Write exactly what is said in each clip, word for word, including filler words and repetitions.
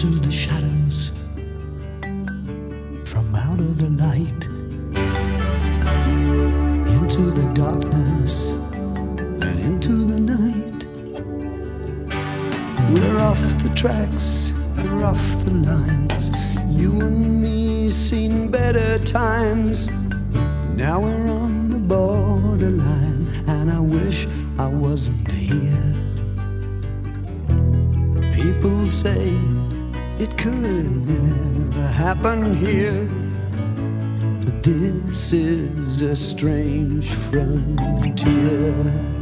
into the shadows, from out of the light into the darkness and into the night. We're off the tracks, we're off the lines. You and me seen better times. Now we're on the borderline, and I wish I wasn't here. People say it could never happen here, but this is a strange frontier.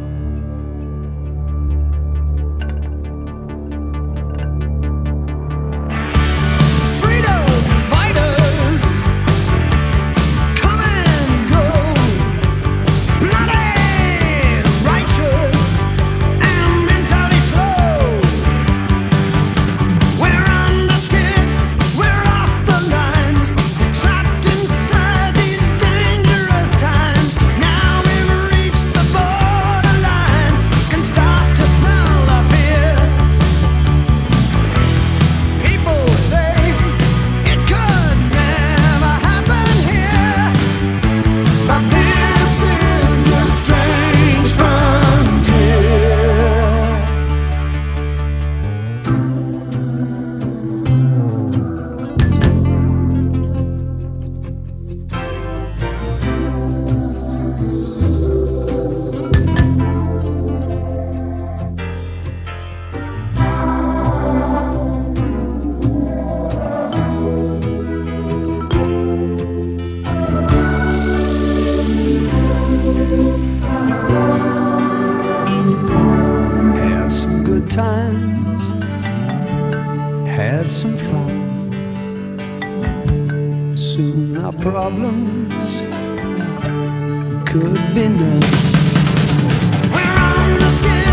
Times, had some fun. Soon our problems could be none. We're on the skin.